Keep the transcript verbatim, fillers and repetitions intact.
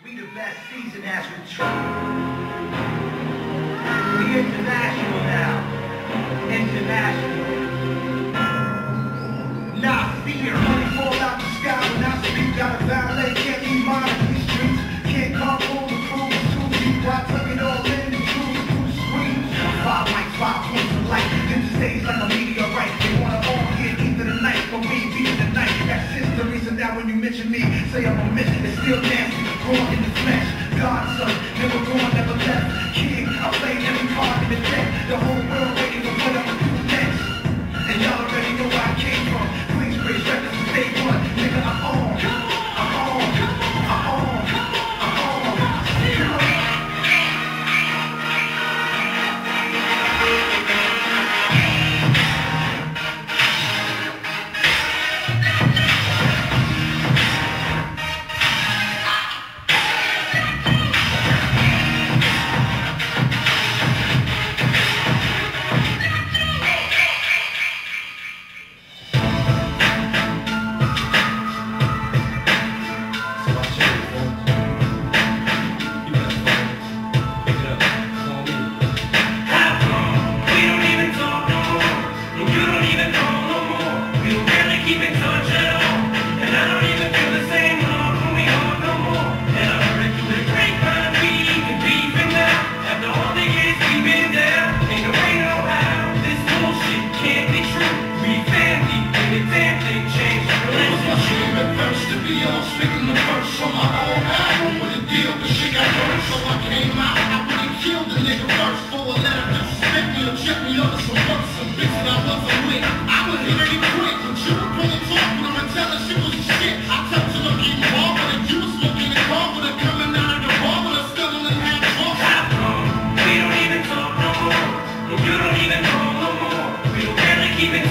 be the best season as we try. We international now. International. Not fear. Money fall out the sky when I speak. Got a valet, can't be mine in these streets. Can't carpool the crew, too deep. I took it all in and through the crew screams. Five lights, five points of light. Then stays like a meteorite. They wanna all get either the night or me be the night. That's history, so now when you mention me, say I'm a miss. It's still nasty, born in the flesh. Godson, never born, never left. King, I played every part in the deck. The whole world waiting for what I'ma do next. And y'all already know where I came from. Queensbridge, records from day one. Nigga, I'm on. I'm on. I'm on. I'm on. Come on. Keep it